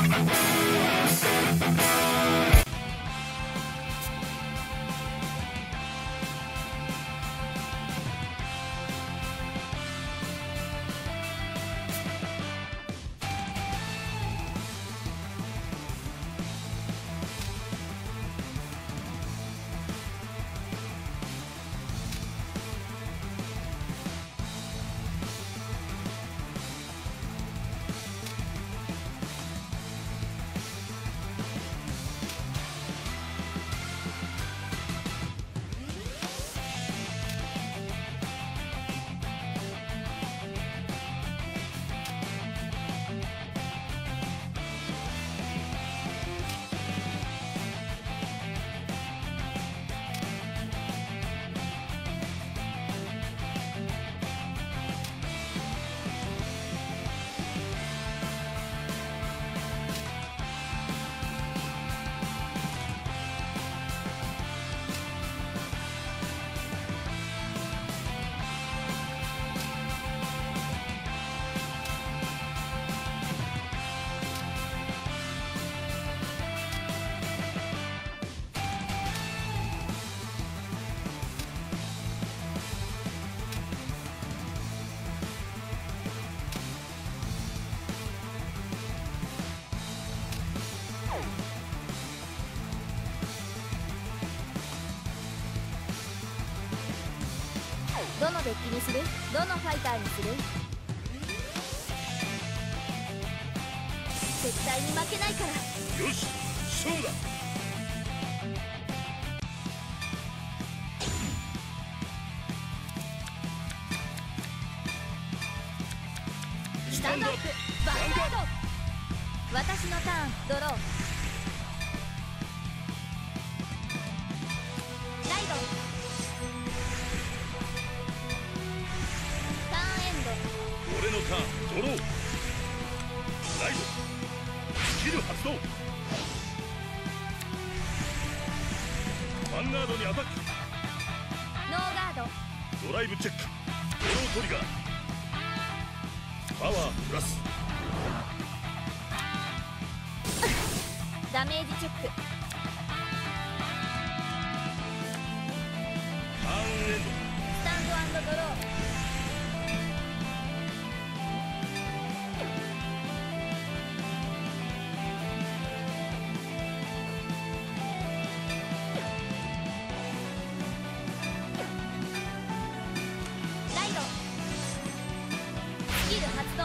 どのデッキにする？どのファイターにする？絶対に負けないから。 よし、勝負だ。 スタンドアップバンガード。私のターンドロー。ライド。ターンエンド。 俺のターンドロー。ライド。スキル発動。ヴァンガードにアタック。 ノーガード。 ドライブチェック。ドロートリガー。パワープラス。 ダメージチェック。 ターンエンド。 スタンド&ドロー。ライド。スキル発動。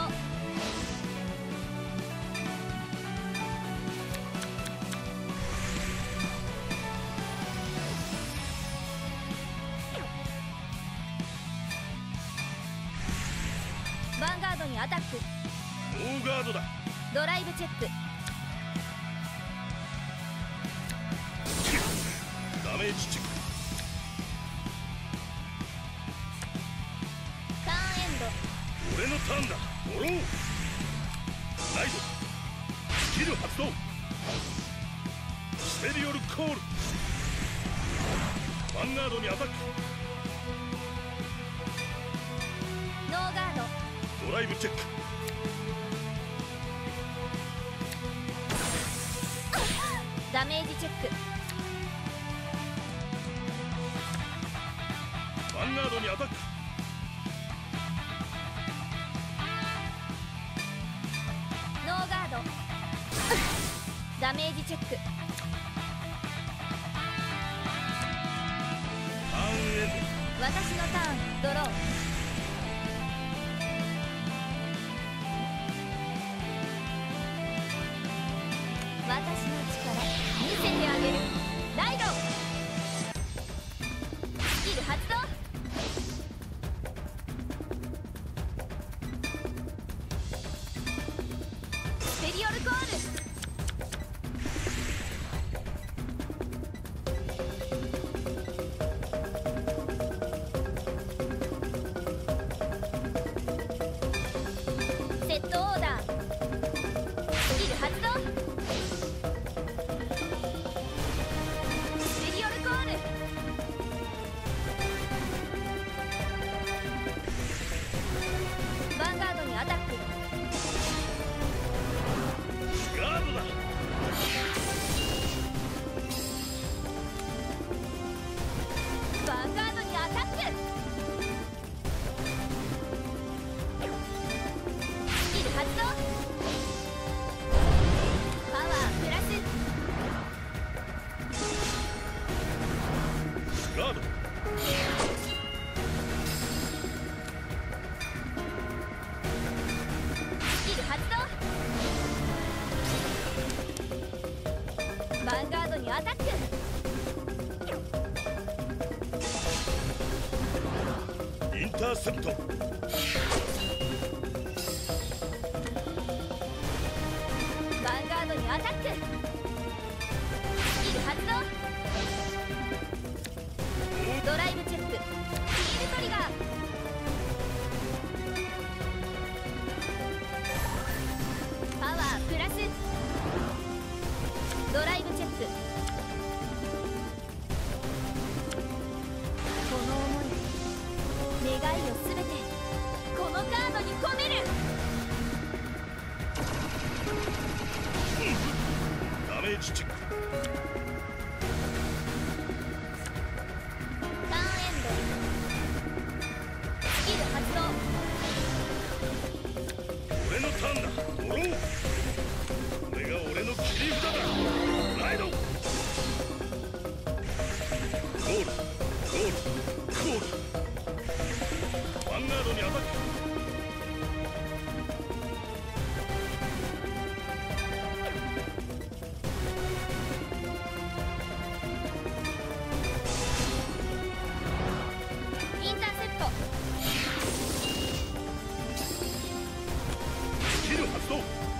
ヴァンガードにアタック。 ノーガードだ。 ドライブチェック。 ダメージチェック。 ターンエンド。 俺のターンだ。ドロー。ライド。スキル発動。スペリオルコール。ヴァンガードにアタック。 ノーガード。 ドライブチェック。 ダメージチェック。 ヴァンガードにアタック。 ノーガード。ダメージチェック。 ターンエン私のターンドロー。私の力見せてあげる。ライド。スキル発動。スペリオルコール。 ヴァンガードにアタック。 インターセプト。 ヴァンガードにアタック。スキル発動。ドライブチェック。ヒールトリガー。パワープラス。ドライブチェック。この思い、願いをすべてこのカードに込める。 ダメージチェック。 ターンエンド。スキル発動。 俺のターンだ。ドロー。これが俺の切り札だ。ライド。ゴールゴールゴール。ヴァンガードにアタック。 インターセプト。 スキル発動。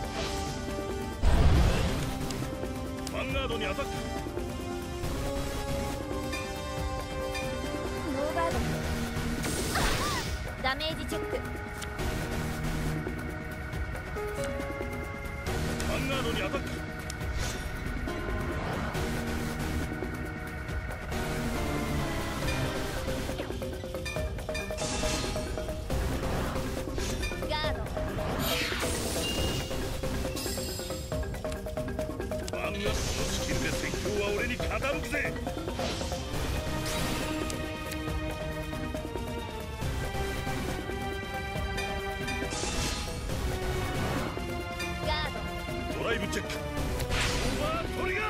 ヴァンガードにアタック。 ノーガード。ダメージチェック。 ヴァンガードにアタック。 ガード。 ヴァンガードのスキルで戦況は俺に傾くぜ。 ガード。 ドライブチェック。オーバートリガー。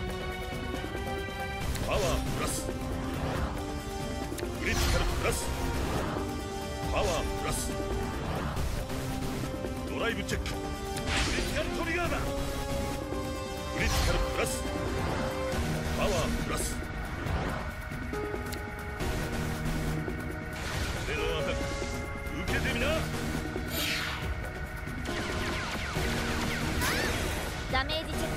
パワープラス。クリティカルプラス。パワープラス。ドライブチェック。クリティカルトリガーだ。クリティカルプラス。パワープラス。俺のアタック受けてみな。 ダメージチェ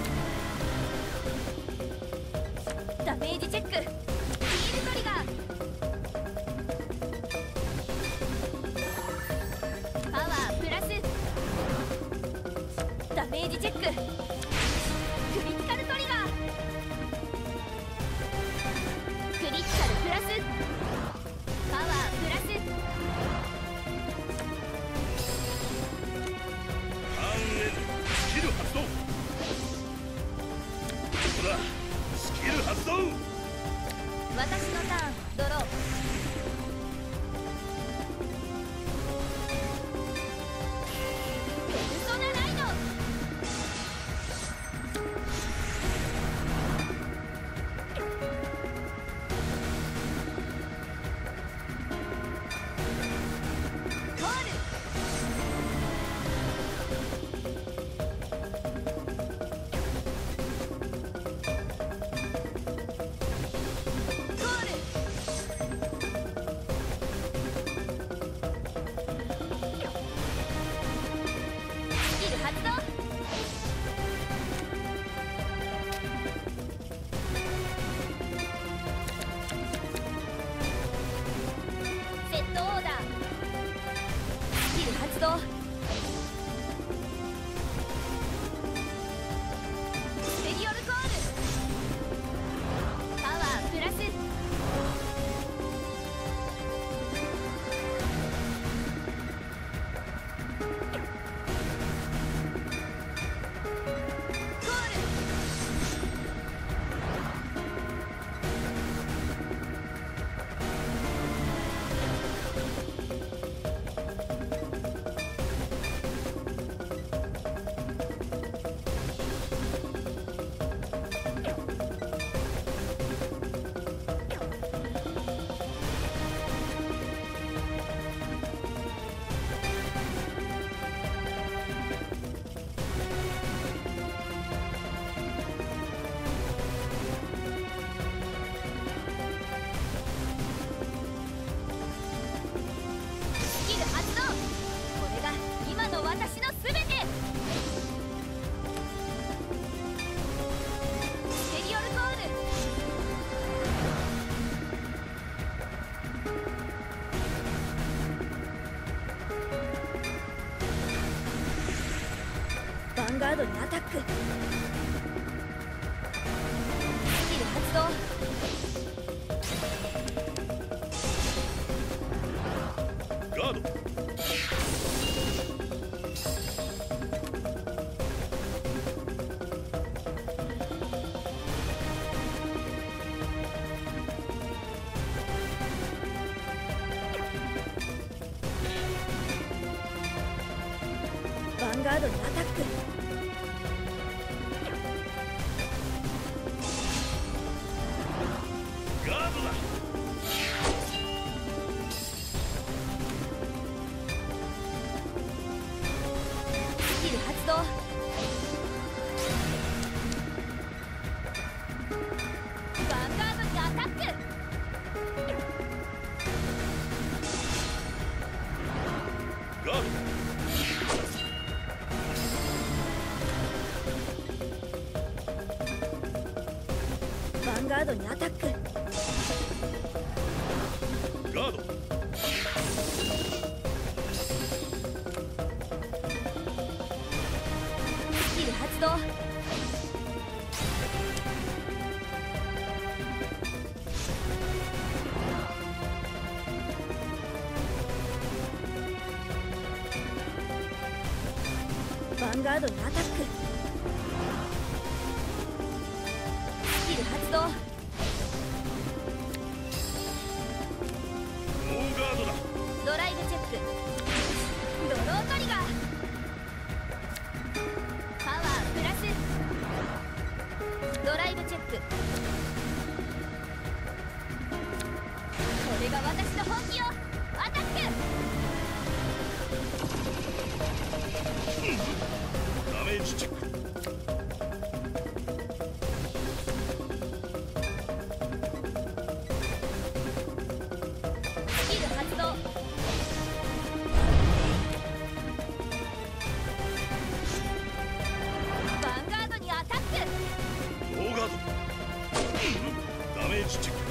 ック。ダメージチェック。ヒールトリガー。パワープラス。ダメージチェック。クリティカルトリガー。クリティカルプラス。パワープラス。 ターンエンド。スキル発動。ここだ。スキル発動。 私のターン。ドロー。ペルソナライド。コール。コール。 ガードにアタック。スキル発動。 ガード。 ヴァンガードにアタック。 ガードだ。 スキル発動。ヴァンガードにアタック。 ガード。 ヴァンガードにアタック。 ガード。 スキル発動。ヴァンガードにアタック。スキル発動。 ノーガードだ。 ドライブチェック。ドロートリガー。パワープラス。ドライブチェック。これが私の本気よ。アタック。 ダメージチェック。 スキル発動。ヴァンガードにアタック。 ノーガード。ダメージチェック。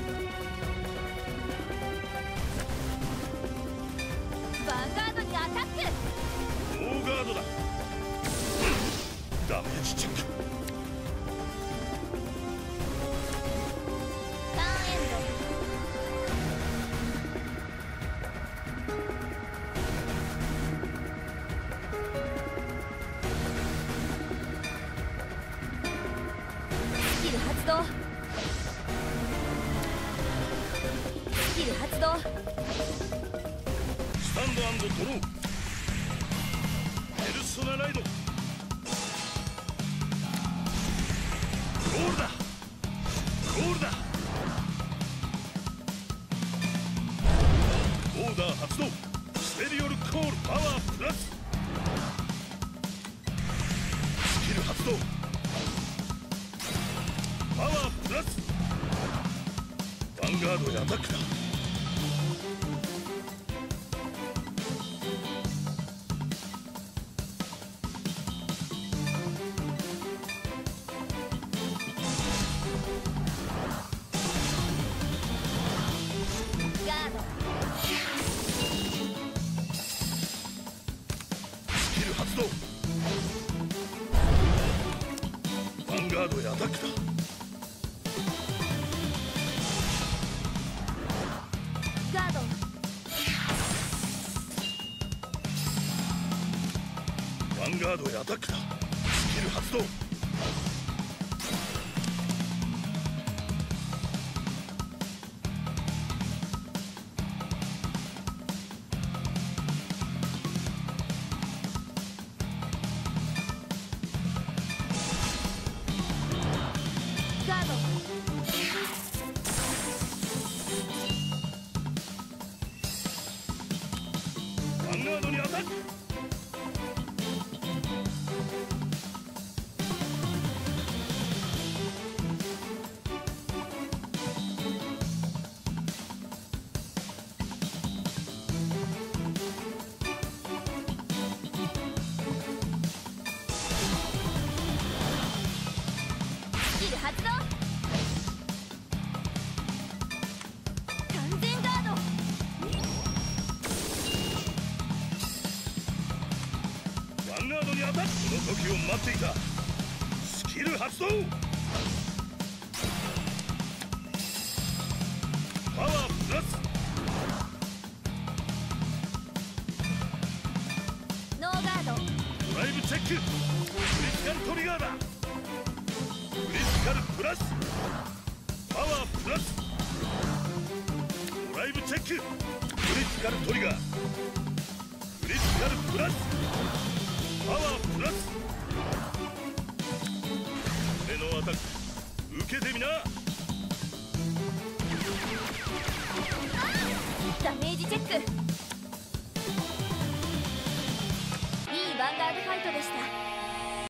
ヴァンガードにアタック。 ノーガードだ。ダメージチェック。 ターンエンド。スキル発動。スキル発動。 スタンド&ドロー。ペルソナライド。ゴールだ。ゴールだ。オーダー発動。ステリオルコールパワープラス。スキル発動。パワープラス。ヴァンガードにアタックだ。 ガード。 スキル発動。ヴァンガードにアタックだ。 ガード。 ヴァンガードにアタックだ。スキル発動。 ガード。 ヴァンガードにアタック。 時を待っていた。スキル発動。パワープラス。 ノーガード。 ドライブチェック。クリティカルトリガーだ。クリティカルプラス。パワープラス。ドライブチェック。クリティカルトリガー。クリティカルプラス。パワープラス。俺のアタック受けてみな。 ダメージチェック。いいヴァンガードファイトでした。